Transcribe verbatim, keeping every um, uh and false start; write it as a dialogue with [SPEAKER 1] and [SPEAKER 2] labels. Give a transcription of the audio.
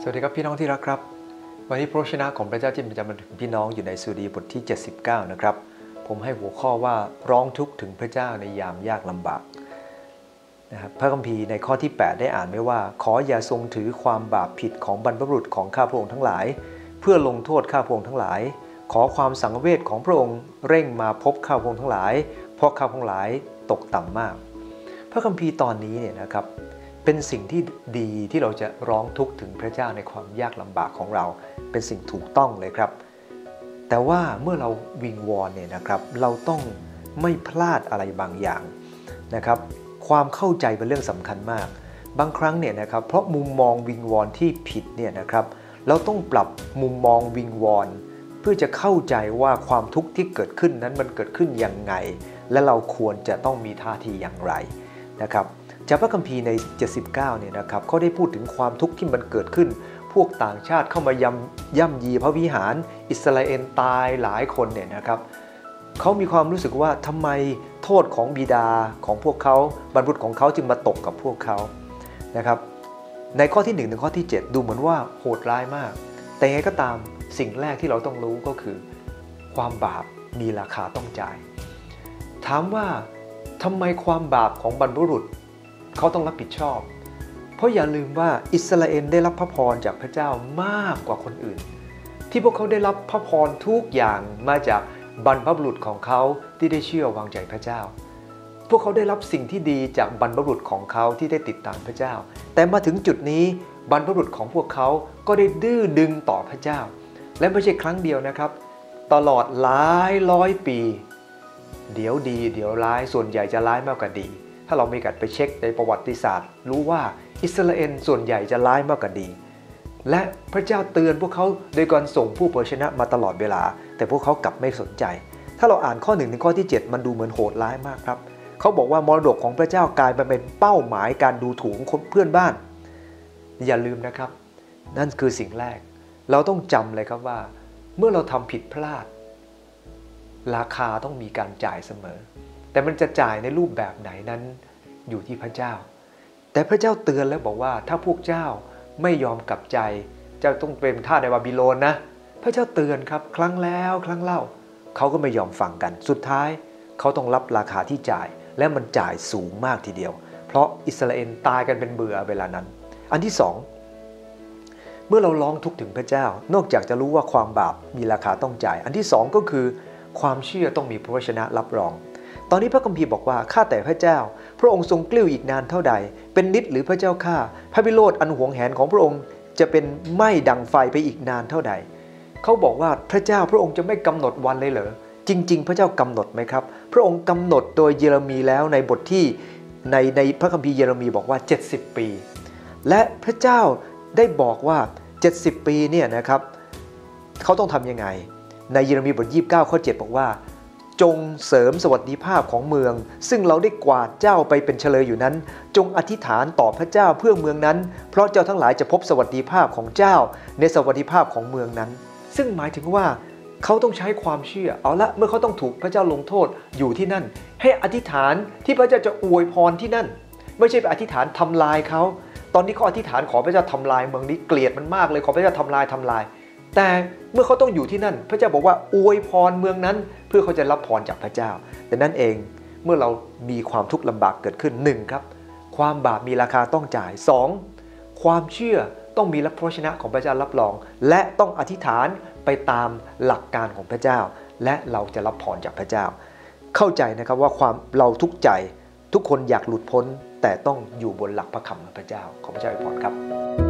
[SPEAKER 1] สวัสดีครับพี่น้องที่รักครับวันนี้พระวจนะของพระเจ้าที่จะมาถึงพี่น้องอยู่ในสดุดีบทที่เจ็ดสิบเก้านะครับผมให้หัวข้อว่าร้องทุกข์ถึงพระเจ้าในยามยากลำบากนะครับพระคัมภีร์ในข้อที่แปดได้อ่านไว้ว่าขออย่าทรงถือความบาปผิดของบรรพบุรุษของข้าพระองค์ทั้งหลายเพื่อลงโทษข้าพระองค์ทั้งหลายขอความสังเวชของพระองค์เร่งมาพบข้าพระองค์ทั้งหลายเพราะข้าพระองค์ทั้งหลายตกต่ำมากพระคัมภีร์ตอนนี้เนี่ยนะครับเป็นสิ่งที่ดีที่เราจะร้องทุกข์ถึงพระเจ้าในความยากลำบากของเราเป็นสิ่งถูกต้องเลยครับแต่ว่าเมื่อเราวิงวอนเนี่ยนะครับเราต้องไม่พลาดอะไรบางอย่างนะครับความเข้าใจเป็นเรื่องสำคัญมากบางครั้งเนี่ยนะครับเพราะมุมมองวิงวอนที่ผิดเนี่ยนะครับเราต้องปรับมุมมองวิงวอนเพื่อจะเข้าใจว่าความทุกข์ที่เกิดขึ้นนั้นมันเกิดขึ้นยังไงและเราควรจะต้องมีท่าทีอย่างไรนะครับจากพระคัมภีร์ในเจ็ดสิบเก้าเนี่ยนะครับเขาได้พูดถึงความทุกข์ที่มันเกิดขึ้นพวกต่างชาติเข้ามายำย่ำยีพระวิหารอิสราเอลตายหลายคนเนี่ยนะครับเขามีความรู้สึกว่าทำไมโทษของบิดาของพวกเขาบรรพบุรุษของเขาจึงมาตกกับพวกเขานะครับในข้อที่หนึ่งถึงข้อที่เจ็ดดูเหมือนว่าโหดร้ายมากแต่ยังไงก็ตามสิ่งแรกที่เราต้องรู้ก็คือความบาปมีราคาต้องจ่ายถามว่าทำไมความบาปของบรรพบุรุษเขาต้องรับผิดชอบเพราะอย่าลืมว่าอิสราเอลได้รับพระพรจากพระเจ้ามากกว่าคนอื่นที่พวกเขาได้รับพระพรทุกอย่างมาจากบรรพบุรุษของเขาที่ได้เชื่อวางใจพระเจ้าพวกเขาได้รับสิ่งที่ดีจากบรรพบุรุษของเขาที่ได้ติดตามพระเจ้าแต่มาถึงจุดนี้บรรพบุรุษของพวกเขาก็ได้ดื้อดึงต่อพระเจ้าและไม่ใช่ครั้งเดียวนะครับตลอดหลายร้อยปีเดี๋ยวดีเดี๋ยวร้ายส่วนใหญ่จะร้ายมากกว่าดีถ้าเรามีการไปเช็คในประวัติศาสตร์รู้ว่าอิสราเอลส่วนใหญ่จะร้ายมากกว่าดีและพระเจ้าเตือนพวกเขาโดยการส่งผู้เผยชนะมาตลอดเวลาแต่พวกเขากลับไม่สนใจถ้าเราอ่านข้อหนึ่งถึงข้อที่เจ็ดมันดูเหมือนโหดร้ายมากครับเขาบอกว่ามรดกของพระเจ้ากลายมาเป็นเป้าหมายการดูถูกของเพื่อนบ้านอย่าลืมนะครับนั่นคือสิ่งแรกเราต้องจำเลยครับว่าเมื่อเราทำผิดพลาดราคาต้องมีการจ่ายเสมอแต่มันจะจ่ายในรูปแบบไหนนั้นอยู่ที่พระเจ้าแต่พระเจ้าเตือนแล้วบอกว่าถ้าพวกเจ้าไม่ยอมกลับใจเจ้าต้องเป็นทาสในบาบิโลนนะพระเจ้าเตือนครับครั้งแล้วครั้งเล่าเขาก็ไม่ยอมฟังกันสุดท้ายเขาต้องรับราคาที่จ่ายและมันจ่ายสูงมากทีเดียวเพราะอิสราเอลตายกันเป็นเบื่อเวลานั้นอันที่สองเมื่อเราร้องทุกข์ถึงพระเจ้านอกจากจะรู้ว่าความบาปมีราคาต้องจ่ายอันที่สองก็คือความเชื่อต้องมีพระวจนะรับรองตอนนี้พระคัมภีร์บอกว่าข้าแต่พระเจ้าพระองค์ทรงกลิ้วอีกนานเท่าใดเป็นนิดหรือพระเจ้าข้าพระวิโรธอันหวงแหนของพระองค์จะเป็นไหม้ดังไฟไปอีกนานเท่าใดเขาบอกว่าพระเจ้าพระองค์จะไม่กำหนดวันเลยเหรอจริงๆพระเจ้ากำหนดไหมครับพระองค์กำหนดโดยเยเรมีแล้วในบทที่ในในพระคัมภีร์เยเรมีบอกว่าเจ็ดสิบปีและพระเจ้าได้บอกว่าเจ็ดสิบปีเนี่ยนะครับเขาต้องทำยังไงในเยเรมีบทยี่สิบเก้าข้อเจ็ดบอกว่าจงเสริมสวัสดิภาพของเมืองซึ่งเราได้กวาดเจ้าไปเป็นเฉลยอยู่นั้นจงอธิษฐานต่อพระเจ้าเพื่อเมืองนั้นเพราะเจ้าทั้งหลายจะพบสวัสดิภาพของเจ้าในสวัสดิภาพของเมืองนั้นซึ่งหมายถึงว่าเขาต้องใช้ความเชื่อเอาละเมื่อเขาต้องถูกพระเจ้าลงโทษอยู่ที่นั่นให้อธิษฐานที่พระเจ้าจะอวยพรที่นั่นไม่ใช่ไปอธิษฐานทำลายเขาตอนนี้เขาอธิษฐานขอพระเจ้าทำลายเมืองนี้เกลียดมันมากเลยขอพระเจ้าทำลายทำลายแต่เมื่อเขาต้องอยู่ที่นั่นพระเจ้าบอกว่าอวยพรเมืองนั้นเพื่อเขาจะรับพรจากพระเจ้าแต่นั้นเองเมื่อเรามีความทุกข์ลำบากเกิดขึ้นหนึ่งครับความบาปมีราคาต้องจ่ายสองความเชื่อต้องมีพระวจนะของพระเจ้ารับรองและต้องอธิษฐานไปตามหลักการของพระเจ้าและเราจะรับพรจากพระเจ้าเข้าใจนะครับว่าความเราทุกข์ใจทุกคนอยากหลุดพ้นแต่ต้องอยู่บนหลักพระคำของพระเจ้าขอพระเจ้าอวยพรครับ